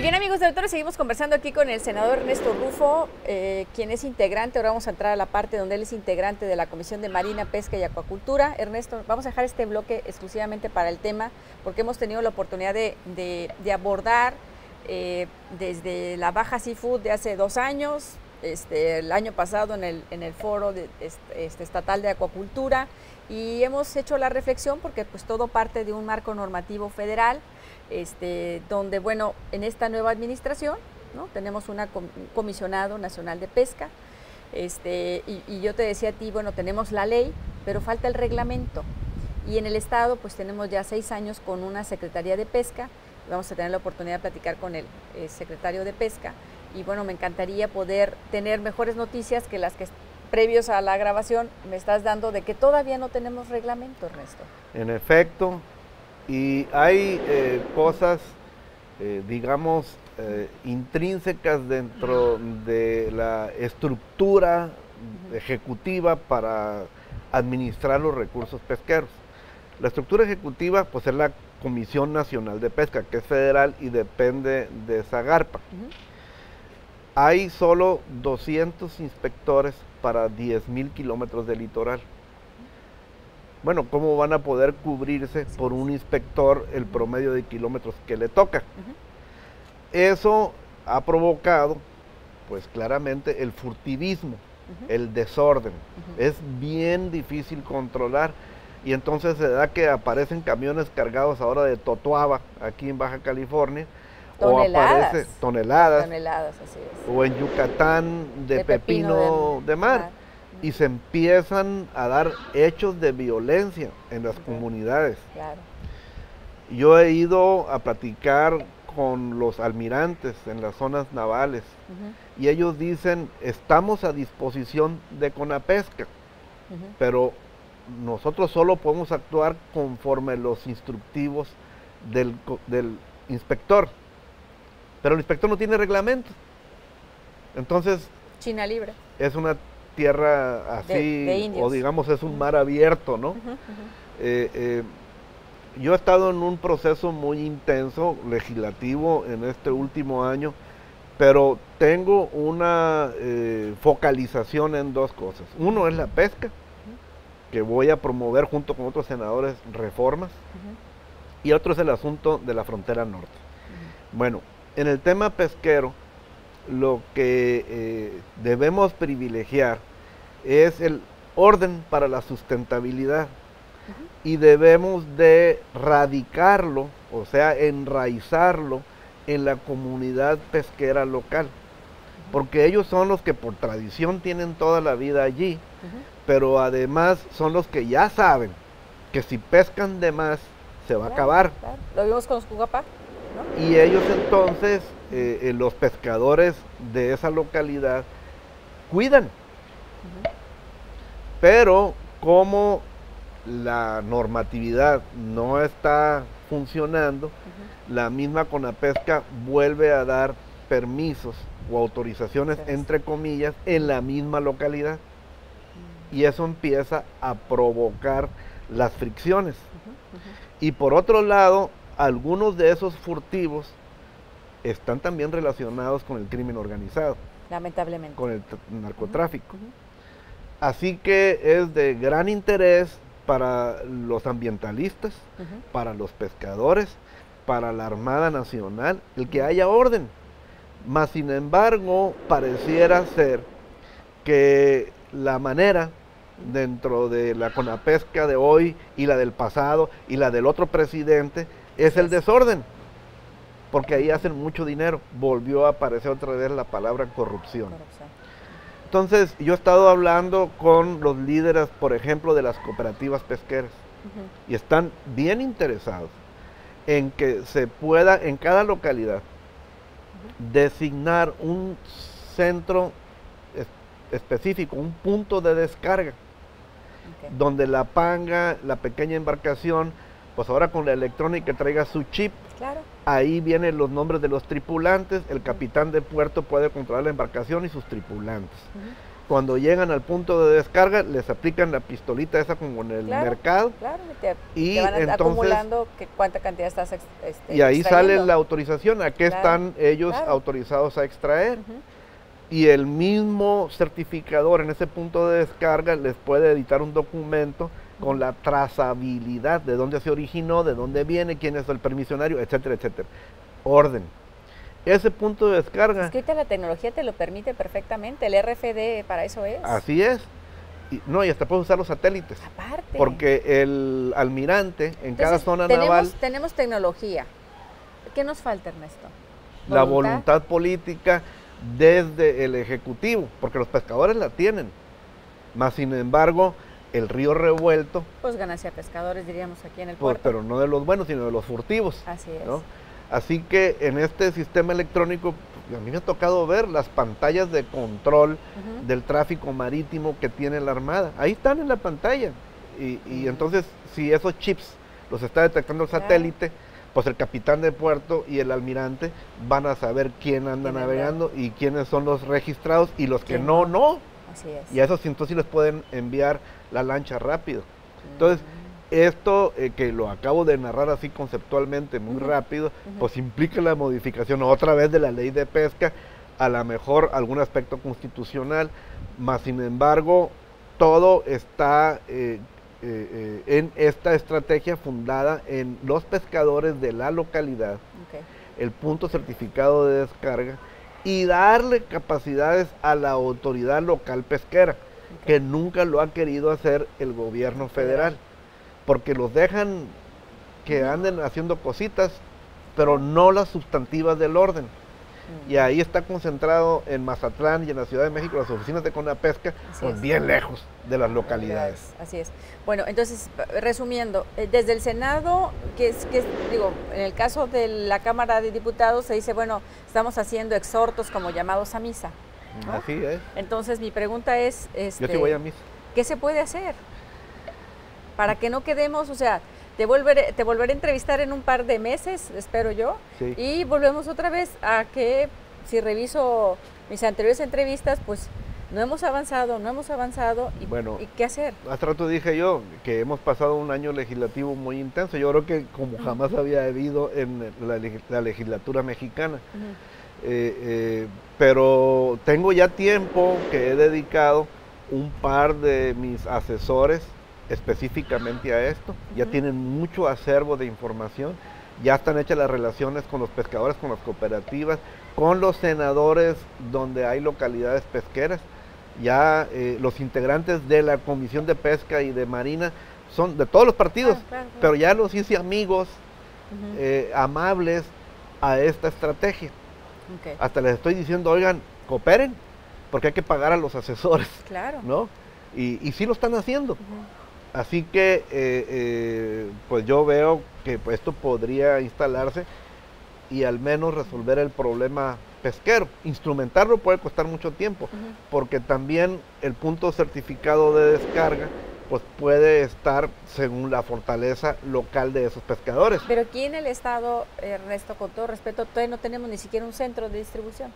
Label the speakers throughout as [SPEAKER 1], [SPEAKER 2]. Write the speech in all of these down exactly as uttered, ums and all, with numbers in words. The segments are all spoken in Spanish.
[SPEAKER 1] Bien, amigos de Auditorio, seguimos conversando aquí con el senador Ernesto Rufo, eh, quien es integrante. Ahora vamos a entrar a la parte donde él es integrante de la Comisión de Marina, Pesca y Acuacultura. Ernesto, vamos a dejar este bloque exclusivamente para el tema, porque hemos tenido la oportunidad de, de, de abordar eh, desde la Baja Seafood de hace dos años, este, el año pasado en el, en el foro de, este, este, estatal de acuacultura, y hemos hecho la reflexión porque pues todo parte de un marco normativo federal. Este, donde, bueno, en esta nueva administración, ¿no?, tenemos una com un comisionado nacional de pesca, este, y, y yo te decía a ti, bueno, tenemos la ley, pero falta el reglamento, y en el estado pues tenemos ya seis años con una Secretaría de Pesca. Vamos a tener la oportunidad de platicar con el eh, secretario de Pesca, y bueno, me encantaría poder tener mejores noticias que las que previos a la grabación me estás dando de que todavía no tenemos reglamento, Ernesto.
[SPEAKER 2] En efecto. Y hay eh, cosas, eh, digamos, eh, intrínsecas dentro de la estructura ejecutiva para administrar los recursos pesqueros. La estructura ejecutiva pues es la Comisión Nacional de Pesca, que es federal y depende de Zagarpa. Uh-huh. Hay solo doscientos inspectores para diez mil kilómetros de litoral. Bueno, ¿cómo van a poder cubrirse por un inspector el promedio de kilómetros que le toca? Uh-huh. Eso ha provocado, pues claramente, el furtivismo, uh-huh. el desorden. Uh-huh. Es bien difícil controlar, y entonces se da que aparecen camiones cargados ahora de totuaba, aquí en Baja California,
[SPEAKER 1] toneladas.
[SPEAKER 2] o aparece toneladas,
[SPEAKER 1] toneladas así es.
[SPEAKER 2] O en Yucatán de, de pepino, pepino de, de mar. mar. Y se empiezan a dar hechos de violencia en las okay. comunidades.
[SPEAKER 1] Claro.
[SPEAKER 2] Yo he ido a platicar con los almirantes en las zonas navales, uh-huh. y ellos dicen, estamos a disposición de Conapesca, uh-huh. pero nosotros solo podemos actuar conforme los instructivos del, del inspector, pero el inspector no tiene reglamento. Entonces,
[SPEAKER 1] China libre.
[SPEAKER 2] Es una tierra así,
[SPEAKER 1] de, de
[SPEAKER 2] o digamos es un uh-huh. mar abierto, ¿no? Uh-huh, uh-huh. eh, eh, yo he estado en un proceso muy intenso, legislativo, en este último año, pero tengo una eh, focalización en dos cosas. Uno es la pesca, uh-huh. que voy a promover junto con otros senadores reformas, uh-huh. y otro es el asunto de la frontera norte. Uh-huh. Bueno, en el tema pesquero, lo que eh, debemos privilegiar es el orden para la sustentabilidad, uh-huh. y debemos de radicarlo, o sea, enraizarlo en la comunidad pesquera local, uh-huh. porque ellos son los que por tradición tienen toda la vida allí, uh-huh. pero además son los que ya saben que si pescan de más se va claro, a acabar.
[SPEAKER 1] Claro. Lo vimos con los Cugapá, ¿no?
[SPEAKER 2] Y ellos entonces, eh, eh, los pescadores de esa localidad, cuidan. Uh-huh. Pero como la normatividad no está funcionando, uh-huh. la misma Conapesca vuelve a dar permisos o autorizaciones, sí, entre comillas, en la misma localidad. Uh-huh. Y eso empieza a provocar las fricciones. Uh-huh. Uh-huh. Y por otro lado, algunos de esos furtivos están también relacionados con el crimen organizado.
[SPEAKER 1] Lamentablemente.
[SPEAKER 2] Con el narcotráfico.
[SPEAKER 1] Uh-huh. Uh-huh.
[SPEAKER 2] Así que es de gran interés para los ambientalistas, uh-huh. para los pescadores, para la Armada Nacional, el que haya orden. Mas, sin embargo, pareciera ser que la manera dentro de la Conapesca de hoy y la del pasado y la del otro presidente es el desorden, porque ahí hacen mucho dinero. Volvió a aparecer otra vez la palabra corrupción. corrupción. Entonces, yo he estado hablando con los líderes, por ejemplo, de las cooperativas pesqueras, uh-huh. y están bien interesados en que se pueda, en cada localidad, uh-huh. designar un centro es, específico, un punto de descarga, okay. donde la panga, la pequeña embarcación, pues ahora con la electrónica traiga su chip,
[SPEAKER 1] claro.
[SPEAKER 2] ahí vienen los nombres de los tripulantes, el capitán de puerto puede controlar la embarcación y sus tripulantes. Uh-huh. Cuando llegan al punto de descarga, les aplican la pistolita esa como en el
[SPEAKER 1] claro,
[SPEAKER 2] mercado.
[SPEAKER 1] Claro, te,
[SPEAKER 2] y
[SPEAKER 1] te van
[SPEAKER 2] entonces,
[SPEAKER 1] acumulando que cuánta cantidad estás este,
[SPEAKER 2] y ahí
[SPEAKER 1] extrayendo.
[SPEAKER 2] sale la autorización, a qué
[SPEAKER 1] claro,
[SPEAKER 2] están ellos
[SPEAKER 1] claro.
[SPEAKER 2] autorizados a extraer.
[SPEAKER 1] Uh-huh.
[SPEAKER 2] Y el mismo certificador en ese punto de descarga les puede editar un documento uh-huh. con la trazabilidad de dónde se originó, de dónde viene, quién es el permisionario, etcétera, etcétera. Orden. Ese punto de descarga...
[SPEAKER 1] Es que ahorita la tecnología te lo permite perfectamente, el R F D para eso es.
[SPEAKER 2] Así es. Y, no, y hasta puedes usar los satélites.
[SPEAKER 1] Aparte.
[SPEAKER 2] Porque el almirante en
[SPEAKER 1] Entonces,
[SPEAKER 2] cada zona
[SPEAKER 1] tenemos,
[SPEAKER 2] naval...
[SPEAKER 1] Tenemos tecnología. ¿Qué nos falta, Ernesto?
[SPEAKER 2] ¿Voluntad? La voluntad política desde el Ejecutivo, porque los pescadores la tienen. Más sin embargo, el río revuelto...
[SPEAKER 1] Pues ganancia de pescadores, diríamos aquí en el
[SPEAKER 2] pues,
[SPEAKER 1] puerto.
[SPEAKER 2] Pero no de los buenos, sino de los furtivos.
[SPEAKER 1] Así es.
[SPEAKER 2] ¿no? Así que en este sistema electrónico, a mí me ha tocado ver las pantallas de control uh-huh. del tráfico marítimo que tiene la Armada. Ahí están en la pantalla. Y, y uh-huh. entonces, si esos chips los está detectando el claro. satélite, pues el capitán de puerto y el almirante van a saber quién anda ¿Quién navegando anda? Y quiénes son los registrados y los que no, no.
[SPEAKER 1] Así es.
[SPEAKER 2] Y a esos entonces sí les pueden enviar la lancha rápido. Entonces, uh-huh. esto eh, que lo acabo de narrar así conceptualmente, muy uh-huh. rápido, uh-huh. pues implica la modificación otra vez de la ley de pesca, a lo mejor algún aspecto constitucional, más sin embargo, todo está eh, eh, eh, en esta estrategia fundada en los pescadores de la localidad, okay. el punto certificado de descarga, y darle capacidades a la autoridad local pesquera, okay. que nunca lo ha querido hacer el gobierno federal. Porque los dejan que anden haciendo cositas, pero no las sustantivas del orden. Uh-huh. Y ahí está concentrado en Mazatlán y en la Ciudad de México las oficinas de Conapesca, pues bien lejos de las localidades.
[SPEAKER 1] Así es. Bueno, entonces, resumiendo, desde el Senado, que es, que es, digo, en el caso de la Cámara de Diputados se dice, bueno, estamos haciendo exhortos como llamados a misa, ¿no?
[SPEAKER 2] Así es.
[SPEAKER 1] Entonces, mi pregunta es... Este,
[SPEAKER 2] Yo sí voy a misa.
[SPEAKER 1] ¿Qué se puede hacer? Para que no quedemos, o sea, te volveré, te volveré a entrevistar en un par de meses, espero yo, sí. y volvemos otra vez a que, si reviso mis anteriores entrevistas, pues no hemos avanzado, no hemos avanzado, y,
[SPEAKER 2] bueno,
[SPEAKER 1] ¿y qué hacer?
[SPEAKER 2] Hace rato dije yo que hemos pasado un año legislativo muy intenso, yo creo que como jamás había habido en la, la legislatura mexicana, uh-huh. eh, eh, pero tengo ya tiempo que he dedicado un par de mis asesores específicamente a esto, uh-huh. ya tienen mucho acervo de información, ya están hechas las relaciones con los pescadores, con las cooperativas, con los senadores donde hay localidades pesqueras, ya eh, los integrantes de la Comisión de Pesca y de Marina son de todos los partidos, claro, claro, claro. pero ya los hice amigos, uh-huh. eh, amables a esta estrategia. Okay. Hasta les estoy diciendo, oigan, cooperen, porque hay que pagar a los asesores,
[SPEAKER 1] claro.
[SPEAKER 2] ¿no? Y, y sí lo están haciendo.
[SPEAKER 1] Uh-huh.
[SPEAKER 2] Así que, eh, eh, pues yo veo que pues, esto podría instalarse y al menos resolver el problema pesquero. Instrumentarlo puede costar mucho tiempo, uh-huh. porque también el punto certificado de descarga pues puede estar según la fortaleza local de esos pescadores.
[SPEAKER 1] Pero aquí en el estado, Ernesto, con todo respeto, todavía no tenemos ni siquiera un centro de distribución.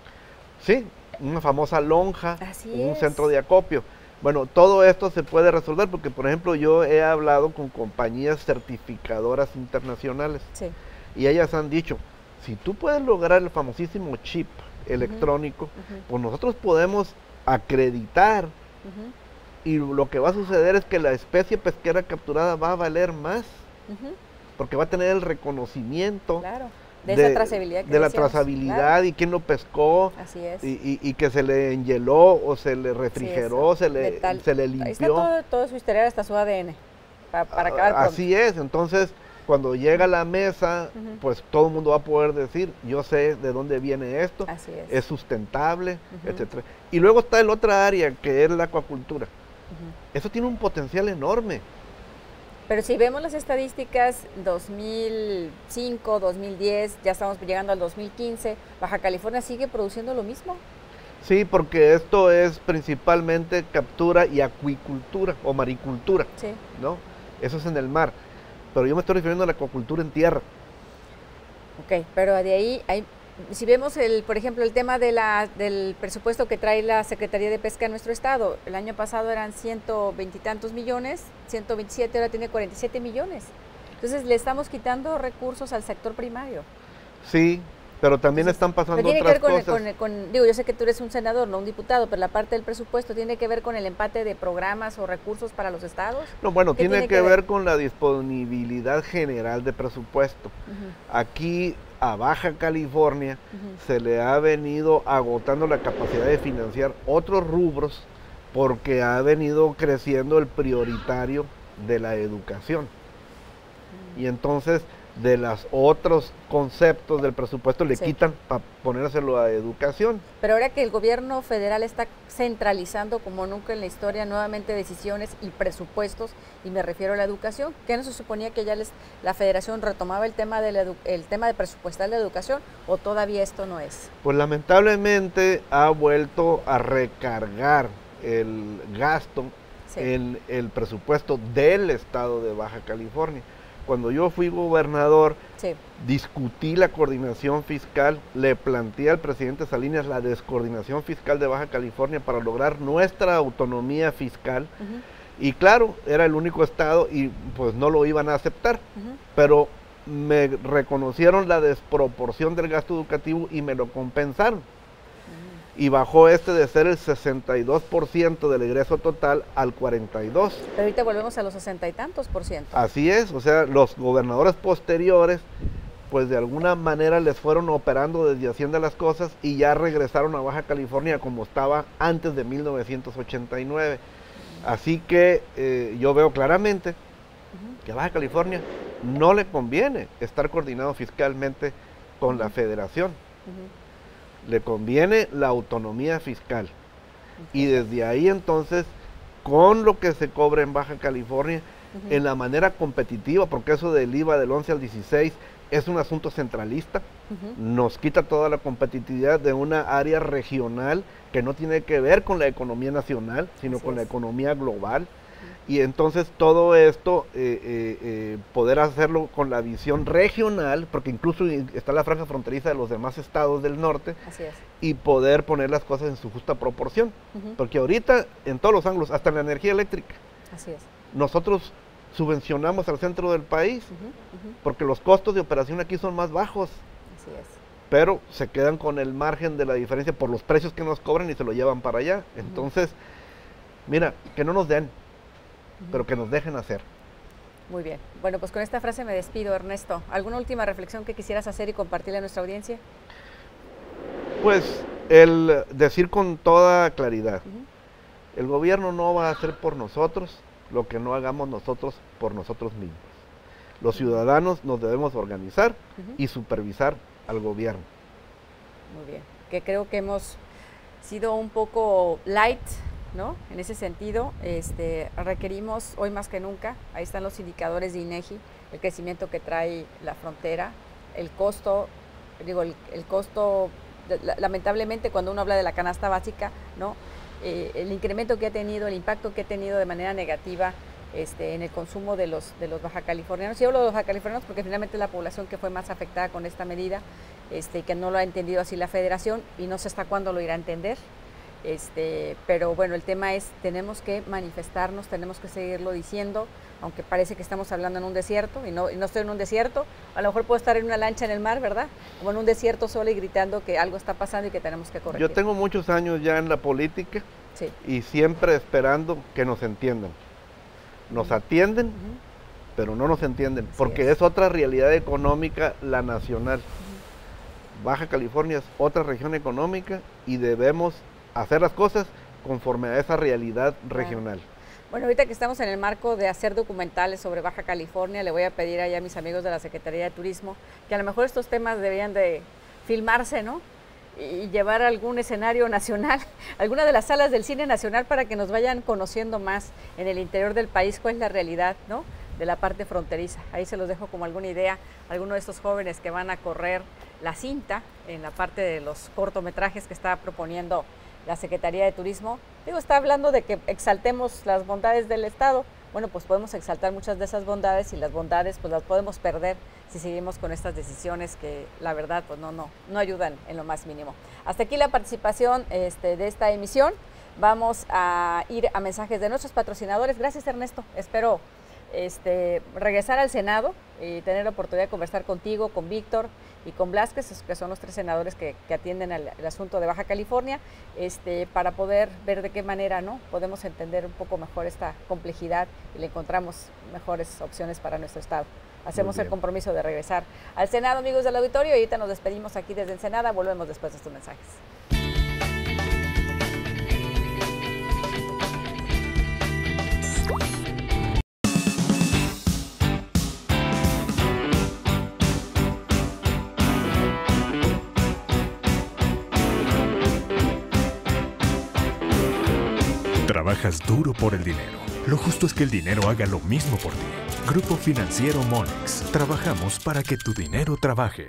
[SPEAKER 2] Sí, una famosa lonja,
[SPEAKER 1] Así
[SPEAKER 2] un
[SPEAKER 1] es.
[SPEAKER 2] centro de acopio. Bueno, todo esto se puede resolver porque, por ejemplo, yo he hablado con compañías certificadoras internacionales,
[SPEAKER 1] sí.
[SPEAKER 2] y ellas han dicho, si tú puedes lograr el famosísimo chip electrónico, uh-huh. pues nosotros podemos acreditar, uh-huh. y lo que va a suceder es que la especie pesquera capturada va a valer más, uh-huh. porque va a tener el reconocimiento.
[SPEAKER 1] Claro. De, de esa trazabilidad que
[SPEAKER 2] de la
[SPEAKER 1] decíamos,
[SPEAKER 2] trazabilidad,
[SPEAKER 1] claro.
[SPEAKER 2] y quién lo pescó.
[SPEAKER 1] Así es.
[SPEAKER 2] Y, y, y que se le enhieló o se le refrigeró, se le, se le limpió.
[SPEAKER 1] Ahí está todo, todo su historial, hasta su A D N, para, para acabar pronto.
[SPEAKER 2] Así es, entonces cuando llega a la mesa, uh-huh. pues todo el mundo va a poder decir, yo sé de dónde viene esto,
[SPEAKER 1] Así es.
[SPEAKER 2] es sustentable,
[SPEAKER 1] uh-huh.
[SPEAKER 2] etcétera. Y luego está el otra área que es la acuacultura. Uh-huh. Eso tiene un potencial enorme.
[SPEAKER 1] Pero si vemos las estadísticas, dos mil cinco, dos mil diez, ya estamos llegando al dos mil quince, ¿Baja California sigue produciendo lo mismo?
[SPEAKER 2] Sí, porque esto es principalmente captura y acuicultura o maricultura,
[SPEAKER 1] sí.
[SPEAKER 2] ¿no? Eso es en el mar, pero yo me estoy refiriendo a la acuacultura en tierra.
[SPEAKER 1] Ok, pero de ahí hay si vemos, el, por ejemplo, el tema de la, del presupuesto que trae la Secretaría de Pesca en nuestro estado, el año pasado eran ciento veintitantos millones, ciento veintisiete, ahora tiene cuarenta y siete millones. Entonces le estamos quitando recursos al sector primario.
[SPEAKER 2] Sí, pero también
[SPEAKER 1] Entonces,
[SPEAKER 2] están pasando
[SPEAKER 1] pero tiene
[SPEAKER 2] otras
[SPEAKER 1] que ver
[SPEAKER 2] cosas.
[SPEAKER 1] con, con, con, digo, yo sé que tú eres un senador, no un diputado, pero la parte del presupuesto tiene que ver con el empate de programas o recursos para los estados.
[SPEAKER 2] No, bueno, tiene,
[SPEAKER 1] tiene
[SPEAKER 2] que,
[SPEAKER 1] que
[SPEAKER 2] ver?
[SPEAKER 1] ver
[SPEAKER 2] con la disponibilidad general de presupuesto. Uh-huh. Aquí a Baja California uh-huh. se le ha venido agotando la capacidad de financiar otros rubros porque ha venido creciendo el prioritario de la educación. Uh-huh. Y entonces de los otros conceptos del presupuesto le sí. quitan para ponérselo a educación.
[SPEAKER 1] Pero ahora que el gobierno federal está centralizando como nunca en la historia nuevamente decisiones y presupuestos, y me refiero a la educación, ¿qué no se suponía que ya les, la federación retomaba el tema, de la edu, el tema de presupuestal de la educación, o todavía esto no es?
[SPEAKER 2] Pues lamentablemente ha vuelto a recargar el gasto sí. en el presupuesto del estado de Baja California. Cuando yo fui gobernador, sí. discutí la coordinación fiscal, le planteé al presidente Salinas la descoordinación fiscal de Baja California para lograr nuestra autonomía fiscal. Uh-huh. Y claro, era el único estado y pues no lo iban a aceptar. Uh-huh. Pero me reconocieron la desproporción del gasto educativo y me lo compensaron. Y bajó este de ser el sesenta y dos por ciento del egreso total al cuarenta y dos por ciento.
[SPEAKER 1] Pero ahorita volvemos a los sesenta y tantos por ciento.
[SPEAKER 2] Así es, o sea, los gobernadores posteriores, pues de alguna manera les fueron operando desde Hacienda las cosas y ya regresaron a Baja California como estaba antes de mil novecientos ochenta y nueve. Así que eh, yo veo claramente uh-huh. que a Baja California no le conviene estar coordinado fiscalmente con uh-huh. la federación. Uh-huh. Le conviene la autonomía fiscal. Okay. Y desde ahí entonces, con lo que se cobra en Baja California, uh-huh. en la manera competitiva, porque eso del I V A del once al dieciséis es un asunto centralista, uh-huh. nos quita toda la competitividad de una área regional que no tiene que ver con la economía nacional, sino Así con es. la economía global. Y entonces todo esto, eh, eh, eh, poder hacerlo con la visión regional, porque incluso está la franja fronteriza de los demás estados del norte,
[SPEAKER 1] Así es.
[SPEAKER 2] y poder poner las cosas en su justa proporción. Uh-huh. Porque ahorita, en todos los ángulos, hasta en la energía eléctrica,
[SPEAKER 1] Así es.
[SPEAKER 2] nosotros subvencionamos al centro del país,
[SPEAKER 1] uh-huh, uh-huh.
[SPEAKER 2] porque los costos de operación aquí son más bajos.
[SPEAKER 1] Así es.
[SPEAKER 2] Pero se quedan con el margen de la diferencia por los precios que nos cobran y se lo llevan para allá. Uh-huh. Entonces, mira, que no nos den, pero que nos dejen hacer.
[SPEAKER 1] Muy bien. Bueno, pues con esta frase me despido, Ernesto. ¿Alguna última reflexión que quisieras hacer y compartirle a nuestra audiencia?
[SPEAKER 2] Pues el decir con toda claridad, uh-huh. el gobierno no va a hacer por nosotros lo que no hagamos nosotros por nosotros mismos. Los ciudadanos nos debemos organizar uh-huh. y supervisar al gobierno.
[SPEAKER 1] Muy bien. Que creo que hemos sido un poco light, ¿no? En ese sentido, este, requerimos hoy más que nunca, ahí están los indicadores de INEGI, el crecimiento que trae la frontera, el costo, digo, el, el costo, lamentablemente cuando uno habla de la canasta básica, ¿no? Eh, el incremento que ha tenido, el impacto que ha tenido de manera negativa este, en el consumo de los, de los bajacalifornianos. Yo hablo de los bajacalifornianos porque finalmente es la población que fue más afectada con esta medida, este, que no lo ha entendido así la federación y no sé hasta cuándo lo irá a entender. Este, pero bueno, el tema es, tenemos que manifestarnos, tenemos que seguirlo diciendo, aunque parece que estamos hablando en un desierto, y no, y no estoy en un desierto, a lo mejor puedo estar en una lancha en el mar, ¿verdad? Como en un desierto solo y gritando que algo está pasando y que tenemos que corregir.
[SPEAKER 2] Yo tengo muchos años ya en la política
[SPEAKER 1] sí.
[SPEAKER 2] y siempre esperando que nos entiendan. Nos uh-huh. atienden, uh-huh. pero no nos entienden, Así porque es. es otra realidad económica la nacional. Uh-huh. Baja California es otra región económica y debemos hacer las cosas conforme a esa realidad regional.
[SPEAKER 1] Bueno, ahorita que estamos en el marco de hacer documentales sobre Baja California, le voy a pedir allá a mis amigos de la Secretaría de Turismo que a lo mejor estos temas deberían de filmarse, ¿no? Y llevar a algún escenario nacional, alguna de las salas del cine nacional para que nos vayan conociendo más en el interior del país cuál es la realidad, ¿no? De la parte fronteriza. Ahí se los dejo como alguna idea, alguno de estos jóvenes que van a correr la cinta en la parte de los cortometrajes que está proponiendo la Secretaría de Turismo. Digo, está hablando de que exaltemos las bondades del Estado, bueno, pues podemos exaltar muchas de esas bondades y las bondades pues las podemos perder si seguimos con estas decisiones que la verdad pues no, no, no ayudan en lo más mínimo. Hasta aquí la participación este, de esta emisión. Vamos a ir a mensajes de nuestros patrocinadores. Gracias, Ernesto. Espero este, regresar al Senado y tener la oportunidad de conversar contigo, con Víctor y con Blázquez, que son los tres senadores que, que atienden al, el asunto de Baja California, este, para poder ver de qué manera no podemos entender un poco mejor esta complejidad y le encontramos mejores opciones para nuestro Estado. Hacemos el compromiso de regresar al Senado, amigos del auditorio, y ahorita nos despedimos aquí desde Ensenada. Volvemos después de estos mensajes.
[SPEAKER 3] Trabajas duro por el dinero. Lo justo es que el dinero haga lo mismo por ti. Grupo Financiero Monex. Trabajamos para que tu dinero trabaje.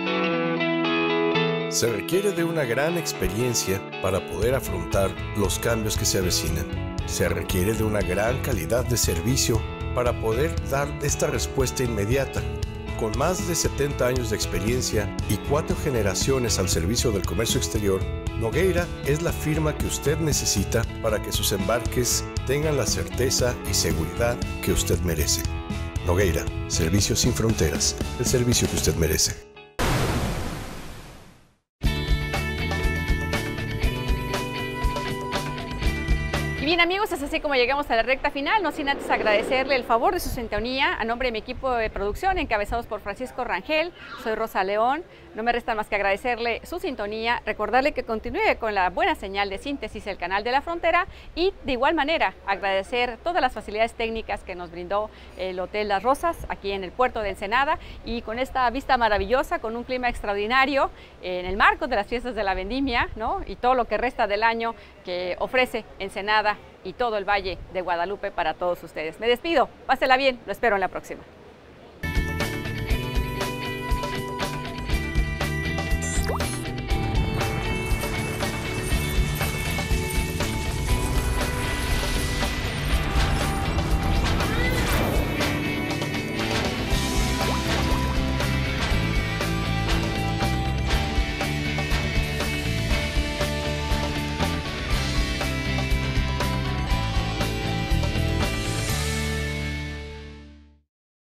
[SPEAKER 4] Se requiere de una gran experiencia para poder afrontar los cambios que se avecinan. Se requiere de una gran calidad de servicio para poder dar esta respuesta inmediata. Con más de setenta años de experiencia y cuatro generaciones al servicio del comercio exterior, Nogueira es la firma que usted necesita para que sus embarques tengan la certeza y seguridad que usted merece. Nogueira, Servicios Sin Fronteras, el servicio que usted merece.
[SPEAKER 1] Y bien, amigos, es así como llegamos a la recta final, no sin antes agradecerle el favor de su sintonía a nombre de mi equipo de producción, encabezados por Francisco Rangel. Soy Rosa León. No me resta más que agradecerle su sintonía, recordarle que continúe con la buena señal de síntesis el canal de la frontera y de igual manera agradecer todas las facilidades técnicas que nos brindó el Hotel Las Rosas aquí en el puerto de Ensenada, y con esta vista maravillosa, con un clima extraordinario en el marco de las fiestas de la vendimia, ¿no? Y todo lo que resta del año que ofrece Ensenada y todo el Valle de Guadalupe para todos ustedes. Me despido, pásela bien, lo espero en la próxima.